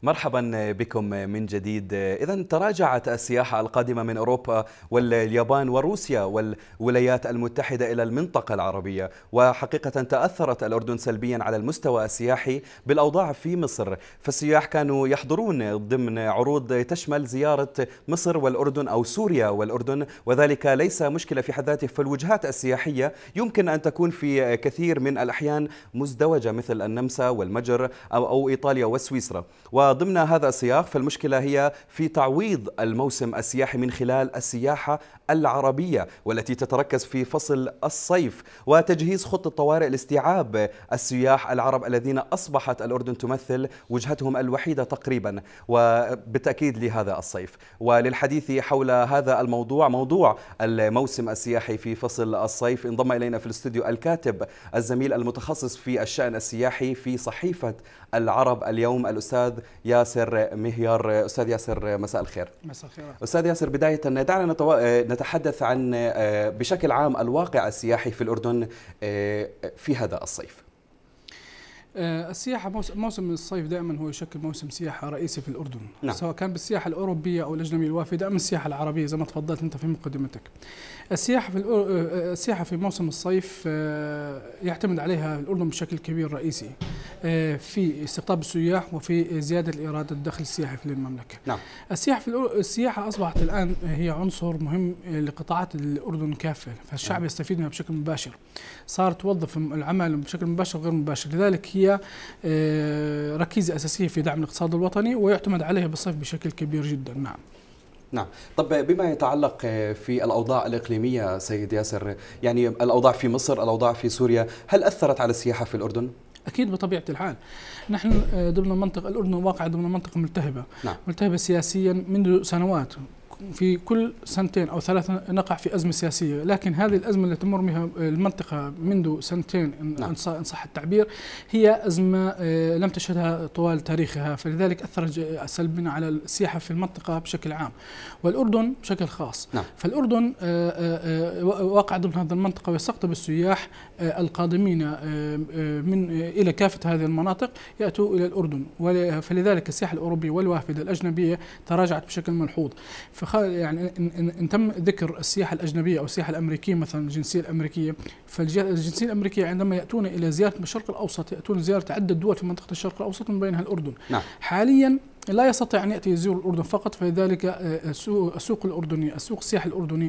مرحبا بكم من جديد. إذا تراجعت السياحة القادمة من أوروبا واليابان وروسيا والولايات المتحدة إلى المنطقة العربية، وحقيقة تأثرت الأردن سلبيا على المستوى السياحي بالأوضاع في مصر، فالسياح كانوا يحضرون ضمن عروض تشمل زيارة مصر والأردن أو سوريا والأردن، وذلك ليس مشكلة في حد ذاته، فالوجهات السياحية يمكن أن تكون في كثير من الأحيان مزدوجة مثل النمسا والمجر أو إيطاليا وسويسرا. وضمن هذا السياق فالمشكلة هي في تعويض الموسم السياحي من خلال السياحة العربية والتي تتركز في فصل الصيف، وتجهيز خطة طوارئ لاستيعاب السياح العرب الذين أصبحت الأردن تمثل وجهتهم الوحيدة تقريبا وبالتأكيد لهذا الصيف. وللحديث حول هذا الموضوع، موضوع الموسم السياحي في فصل الصيف، انضم إلينا في الاستوديو الكاتب الزميل المتخصص في الشأن السياحي في صحيفة العرب اليوم، الأستاذ ياسر مهيار. أستاذ ياسر، مساء الخير. مساء الخير. أستاذ ياسر، بداية دعنا نتحدث عن بشكل عام الواقع السياحي في الأردن في هذا الصيف. السياحة موسم الصيف دائما هو يشكل موسم سياحة رئيسي في الأردن، نعم. سواء كان بالسياحة الأوروبية أو الأجنبية الوافدة أم السياحة العربية زي ما تفضلت أنت في مقدمتك. السياحة في موسم الصيف يعتمد عليها الأردن بشكل كبير رئيسي في استقطاب السياح وفي زيادة الإيراد الدخل السياحي في المملكة. نعم. السياحة أصبحت الآن هي عنصر مهم لقطاعات الأردن كافة، فالشعب يستفيد منها بشكل مباشر، صار توظف العمل بشكل مباشر وغير مباشر، لذلك هي ركيزة أساسية في دعم الاقتصاد الوطني ويعتمد عليها بالصيف بشكل كبير جدا. نعم. نعم. طب بما يتعلق في الأوضاع الإقليمية سيد ياسر، يعني الأوضاع في مصر، الأوضاع في سوريا، هل أثرت على السياحة في الأردن؟ أكيد بطبيعة الحال. نحن ضمن منطقة الأردن واقع ضمن منطقة ملتهبة. نعم. ملتهبة سياسيا منذ سنوات، في كل سنتين أو ثلاثة نقع في أزمة سياسية، لكن هذه الأزمة التي تمر بها المنطقة منذ سنتين إن صح التعبير هي أزمة لم تشهدها طوال تاريخها، فلذلك أثرت سلبا على السياحة في المنطقة بشكل عام والأردن بشكل خاص. نعم. فالأردن واقع ضمن هذه المنطقة ويستقطب السياح القادمين إلى كافة هذه المناطق يأتوا إلى الأردن، فلذلك السياحة الأوروبية والوافدة الأجنبية تراجعت بشكل ملحوظ. يعني إن تم ذكر السياحة الأجنبية أو السياحة الأمريكية مثلا الجنسية الأمريكية، فالجنسية الأمريكية عندما يأتون إلى زيارة الشرق الأوسط يأتون زيارة عدة دول في منطقة الشرق الأوسط من بينها الأردن. نعم. حاليا لا يستطيع أن يأتي يزور الأردن فقط، فلذلك السوق الأردني، السوق السياحي الأردني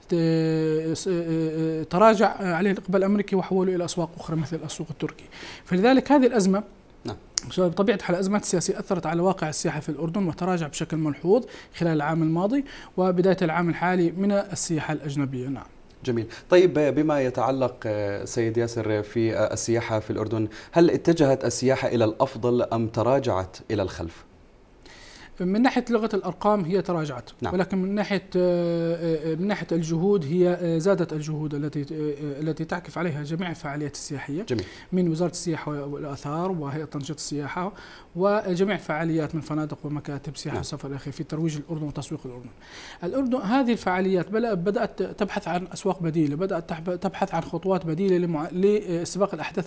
تراجع عليه الإقبال الأمريكي وحوله إلى أسواق أخرى مثل السوق التركي. فلذلك هذه الأزمة بطبيعة الحال الأزمات السياسية أثرت على واقع السياحة في الأردن وتراجع بشكل ملحوظ خلال العام الماضي وبداية العام الحالي من السياحة الأجنبية. نعم. جميل. طيب بما يتعلق سيد ياسر في السياحة في الأردن، هل اتجهت السياحة إلى الأفضل أم تراجعت إلى الخلف؟ من ناحية لغة الأرقام هي تراجعت. نعم. ولكن من ناحية الجهود هي زادت الجهود التي تعكف عليها جميع الفعاليات السياحية. جميل. من وزارة السياحة والآثار وهيئة تنشيط السياحة وجميع الفعاليات من فنادق ومكاتب سياحة وسفر إلى آخره في ترويج الأردن وتسويق الأردن. هذه الفعاليات بدأت تبحث عن أسواق بديلة، بدأت تبحث عن خطوات بديلة لسباق الأحداث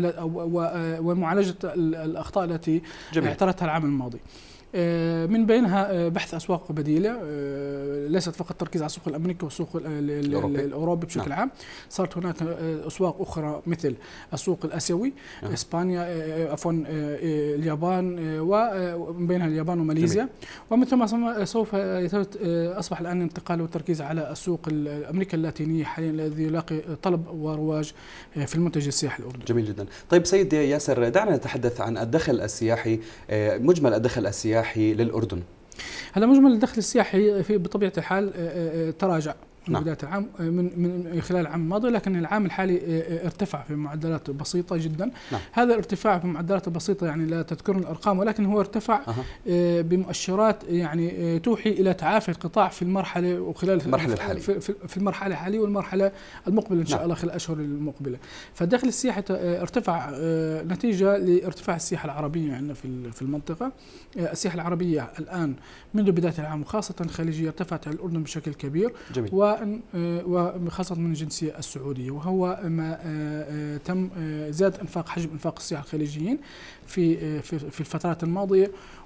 ومعالجة الأخطاء التي اعترتها العام الماضي. من بينها بحث أسواق بديلة، ليست فقط تركيز على السوق الأمريكي والسوق الأوروبي بشكل عام. صارت هناك أسواق أخرى مثل السوق الآسيوي، إسبانيا، عفوا اليابان، ومن بينها اليابان وماليزيا. ومن ثم سوف أصبح الآن الانتقال والتركيز على السوق الأمريكا اللاتينية حاليا الذي يلاقي طلب ورواج في المنتج السياحي الأردني. جميل جدا. طيب سيد ياسر، دعنا نتحدث عن الدخل السياحي، مجمل الدخل السياحي للأردن. هذا مجمل الدخل السياحي بطبيعة الحال تراجع من بداية العام من خلال العام الماضي، لكن العام الحالي ارتفع في معدلات بسيطة جدا. نعم. هذا الارتفاع في معدلات البسيطة يعني لا تذكرني الأرقام، ولكن هو ارتفع بمؤشرات يعني توحي إلى تعافي القطاع في المرحلة وخلال المرحلة الحالية في المرحلة الحالية والمرحلة المقبلة إن شاء الله خلال الأشهر المقبلة. فالدخل السياحي ارتفع نتيجة لارتفاع السياحة العربية عندنا في المنطقة. السياحة العربية الآن منذ بداية العام وخاصة الخليجية ارتفعت على الأردن بشكل كبير. جميل. وخاصة من الجنسية السعودية، وهو ما تم زيادة حجم إنفاق السياح الخليجيين في الفترات الماضية،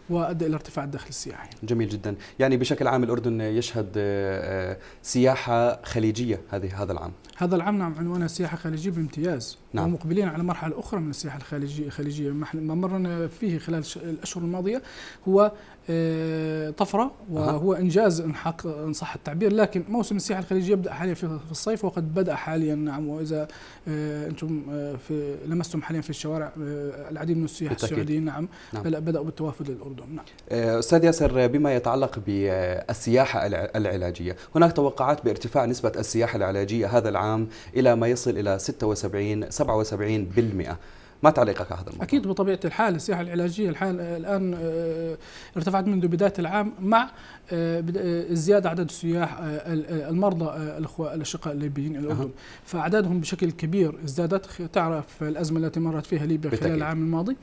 وأدى إلى ارتفاع الدخل السياحي. جميل جدا. يعني بشكل عام الأردن يشهد سياحة خليجية هذا العام. هذا العام نعم عنوانها سياحة خليجية بامتياز. نعم. ومقبلين على مرحلة أخرى من السياحة الخليجية. ما مرنا فيه خلال الأشهر الماضية هو طفرة، وهو إنجاز إن صح التعبير. لكن موسم السياحة الخليجية يبدأ حاليا في الصيف، وقد بدأ حاليا نعم. وإذا أنتم لمستم حاليا في الشوارع العديد من السياح السعوديين نعم بدأوا بالتوافد للأردن. نعم. أستاذ ياسر، بما يتعلق بالسياحة العلاجية، هناك توقعات بارتفاع نسبة السياحة العلاجية هذا العام إلى ما يصل إلى 76-77%. ما تعليقك على هذا الموضوع؟ أكيد بطبيعة الحال السياحة العلاجية الآن ارتفعت منذ بداية العام مع زيادة عدد السياح المرضى الأشقاء الليبيين الأردن. فأعدادهم بشكل كبير ازدادت. تعرف الأزمة التي مرت فيها ليبيا خلال العام الماضي.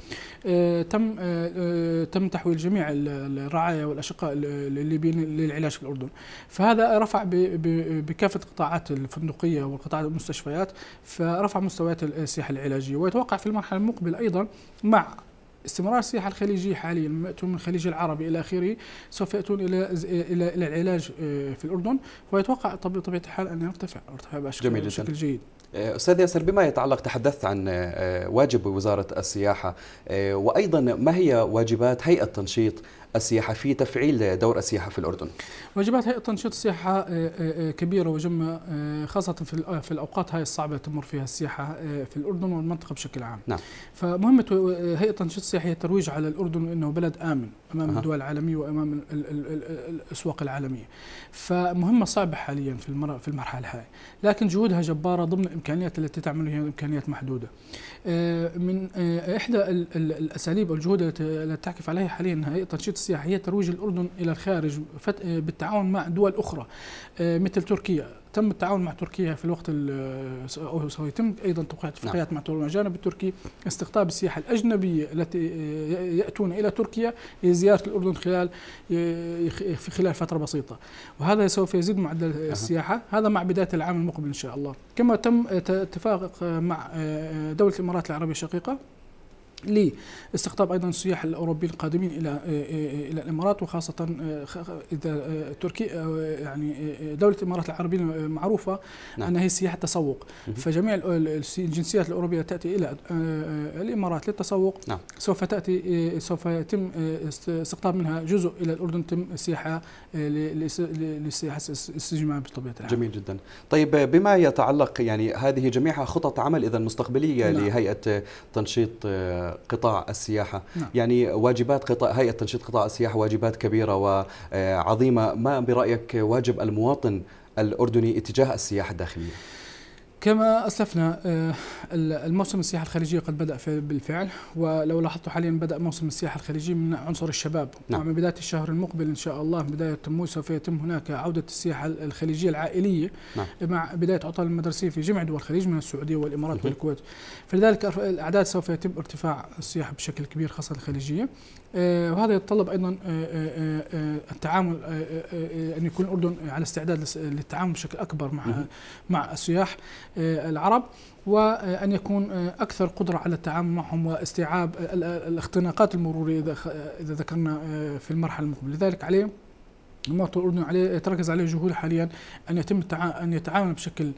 تم تحويل جميع الرعايا والأشقاء الليبيين للعلاج في الأردن. فهذا رفع بكافة القطاعات الفندقية والقطاعات المستشفيات، فرفع مستويات السياحة العلاجية. ويتوقع في المرحلة المقبل أيضا مع استمرار السياحة الخليجية حاليا يأتون من الخليج العربي إلى آخره، سوف يأتون إلى العلاج في الأردن، ويتوقع بطبيعة الحال أن يرتفع بشكل جيد. أستاذ ياسر، بما يتعلق تحدثت عن واجب وزارة السياحة، وأيضا ما هي واجبات هيئة تنشيط السياحة في تفعيل دور السياحة في الأردن؟ واجبات هيئة تنشيط السياحة كبيرة وجمة، خاصة في الأوقات هاي الصعبة تمر فيها السياحة في الأردن والمنطقة بشكل عام. نعم. فمهمة هيئة تنشيط السياحة هي الترويج على الأردن أنه بلد آمن أمام الدول العالمية وأمام الأسواق العالمية. فمهمة صعبة حاليا في المرحلة هاي، لكن جهودها جبارة ضمن الإمكانيات التي تعملها إمكانيات محدودة. من إحدى الأساليب والجهود التي تعكف عليها حاليا هيئة تنشيط السياحة هي ترويج الأردن إلى الخارج بالتعاون مع دول أخرى مثل تركيا. تم التعاون مع تركيا في الوقت أو سيتم أيضا توقيع اتفاقيات مع الجانب التركي استقطاب السياحة الأجنبية التي يأتون إلى تركيا لزيارة الأردن في خلال فترة بسيطة، وهذا سوف يزيد معدل السياحة. هذا مع بداية العام المقبل إن شاء الله. كما تم اتفاق مع دولة الإمارات العربية الشقيقة لاستقطاب ايضا السياح الاوروبيين القادمين الى الامارات، وخاصه اذا تركيا يعني دوله الامارات العربيه معروفه انها هي سياحه تسوق. فجميع الجنسيات الاوروبيه تاتي الى الامارات للتسوق. سوف يتم استقطاب منها جزء الى الاردن، تم السياحه للسياحه الاستجمام بطبيعه الحال. جميل جدا. طيب بما يتعلق يعني هذه جميعها خطط عمل اذا مستقبليه لهيئه تنشيط قطاع السياحة. يعني واجبات هيئة تنشيط قطاع السياحة واجبات كبيرة وعظيمة. ما برأيك واجب المواطن الأردني اتجاه السياحة الداخلية؟ كما أسلفنا الموسم السياحة الخليجية قد بدأ بالفعل، ولو لاحظتوا حاليا بدأ موسم السياحة الخليجية من عنصر الشباب. ومن بداية الشهر المقبل إن شاء الله بداية تموز سوف يتم هناك عودة السياحة الخليجية العائلية مع بداية عطل المدرسية في جميع دول الخليج من السعودية والإمارات والكويت. فلذلك الأعداد سوف يتم ارتفاع السياحة بشكل كبير خاصة الخليجية، وهذا يتطلب أيضا التعامل أن يكون الأردن على استعداد للتعامل بشكل أكبر مع السياح العرب، وأن يكون أكثر قدرة على التعامل معهم واستيعاب الاختناقات المرورية إذا ذكرنا في المرحلة المقبلة. لذلك عليه المواطن الأردني عليه يتركز عليه جهود حاليا أن يتعامل بشكل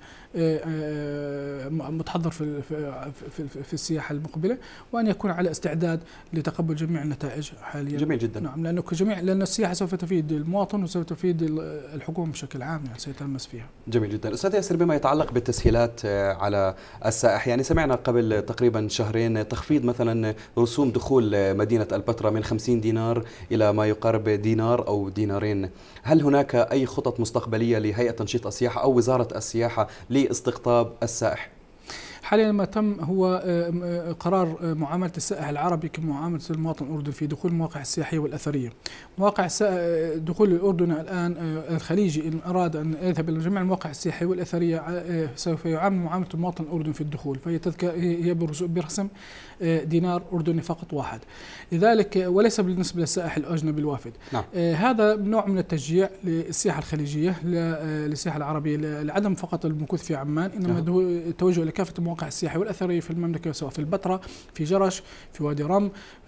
متحضر في السياحة المقبلة، وأن يكون على استعداد لتقبل جميع النتائج حاليا. جميل جدا. نعم، لأن السياحة سوف تفيد المواطن وسوف تفيد الحكومة بشكل عام، يعني سيتلمس فيها. جميل جدا. أستاذ ياسر، بما يتعلق بالتسهيلات على السائح، يعني سمعنا قبل تقريبا شهرين تخفيض مثلا رسوم دخول مدينة البتراء من 50 دينار إلى ما يقارب دينار أو دينارين. هل هناك أي خطط مستقبلية لهيئة تنشيط السياحة أو وزارة السياحة لاستقطاب السائح؟ حاليا ما تم هو قرار معاملة السائح العربي كمعاملة المواطن الأردني في دخول المواقع السياحية والأثرية. مواقع دخول الأردن الآن الخليجي إن أراد أن يذهب إلى جميع المواقع السياحية والأثرية سوف يعامل معاملة المواطن الأردني في الدخول، فهي هي برسم دينار أردني فقط واحد. لذلك وليس بالنسبة للسائح الأجنبي الوافد. نعم. هذا نوع من التشجيع للسياحة الخليجية للسياحة العربية لعدم فقط المكوث في عمان، إنما التوجه إلى كافة المواقع السياحية والأثرية في المملكة، سواء في البتراء، في جرش، في وادي رم،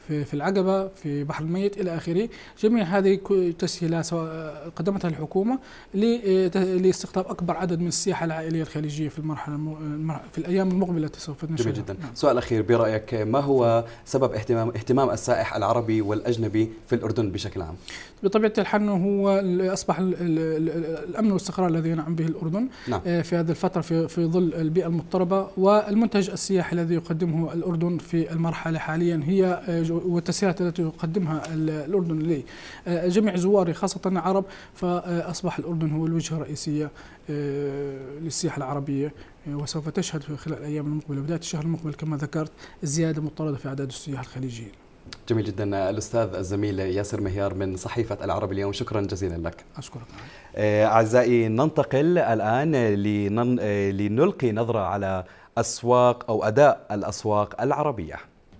في العقبة، في بحر الميت إلى آخره. جميع هذه تسهيلات سواء قدمتها الحكومة لاستقطاب أكبر عدد من السياحة العائلية الخليجية في في الأيام المقبلة التي سوف نشهدها. جميل جدا. سؤال أخير برأيك، ما هو سبب اهتمام السائح العربي والأجنبي في الأردن بشكل عام؟ بطبيعة الحال هو أصبح الأمن والاستقرار الذي ينعم به الأردن نعم. في هذه الفترة في ظل البيئة المضطربة، والمنتج السياحي الذي يقدمه الأردن في المرحلة حاليا هي والتسهيلات التي يقدمها الأردن لجميع زواره خاصة العرب، فأصبح الأردن هو الوجهة الرئيسية للسياحة العربية، وسوف تشهد في خلال الأيام المقبلة بداية الشهر المقبل كما ذكرت زيادة مضطردة في أعداد السياح الخليجيين. جميل جدا. الأستاذ الزميل ياسر مهيار من صحيفة العربي اليوم، شكرا جزيلا لك. أشكرك. أعزائي، ننتقل الآن لنلقي نظرة على أسواق أو أداء الأسواق العربية.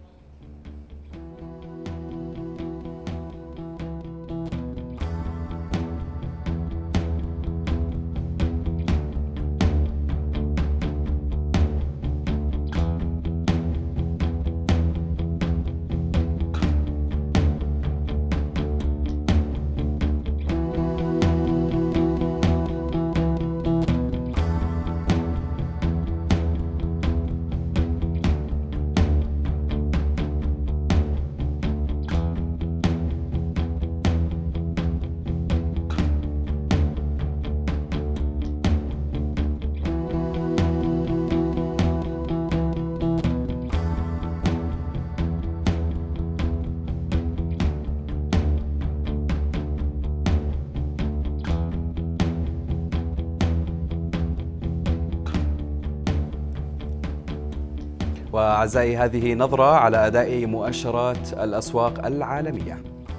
وأعزائي، هذه نظرة على أداء مؤشرات الأسواق العالمية.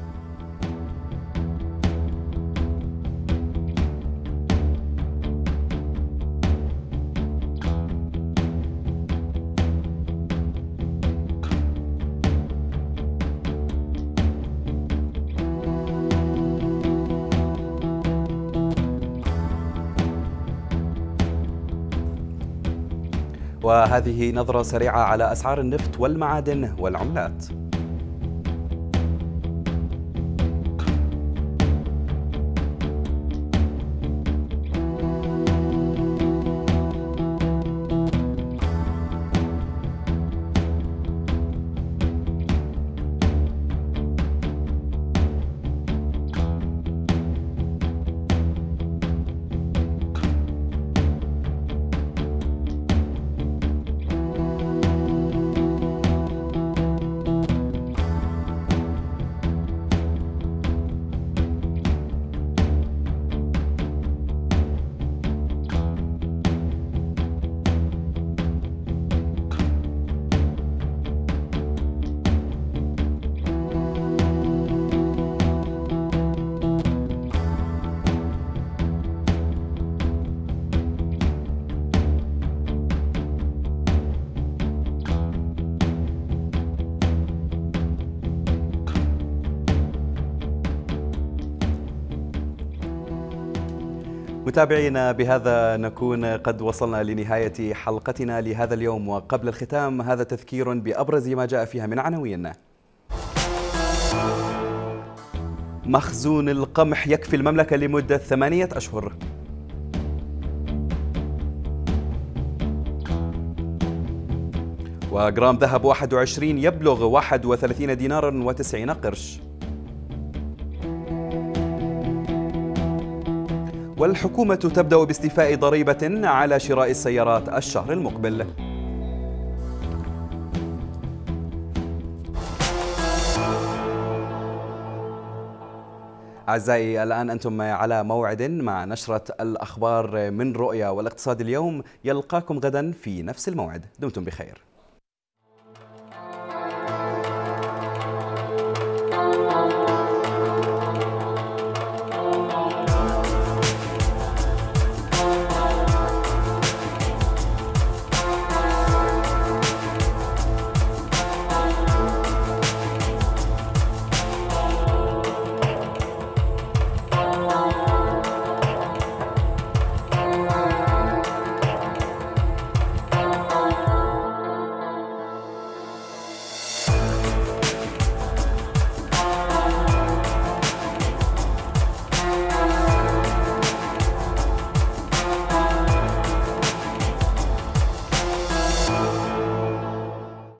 وهذه نظرة سريعة على أسعار النفط والمعادن والعملات. متابعينا، بهذا نكون قد وصلنا لنهاية حلقتنا لهذا اليوم، وقبل الختام هذا تذكير بأبرز ما جاء فيها من عناوين. مخزون القمح يكفي المملكة لمدة 8 أشهر. وجرام ذهب 21 يبلغ 31 دينارا و90 قرش. والحكومة تبدأ باستيفاء ضريبة على شراء السيارات الشهر المقبل. أعزائي، الآن أنتم على موعد مع نشرة الأخبار من رؤيا والاقتصاد اليوم، يلقاكم غدا في نفس الموعد. دمتم بخير.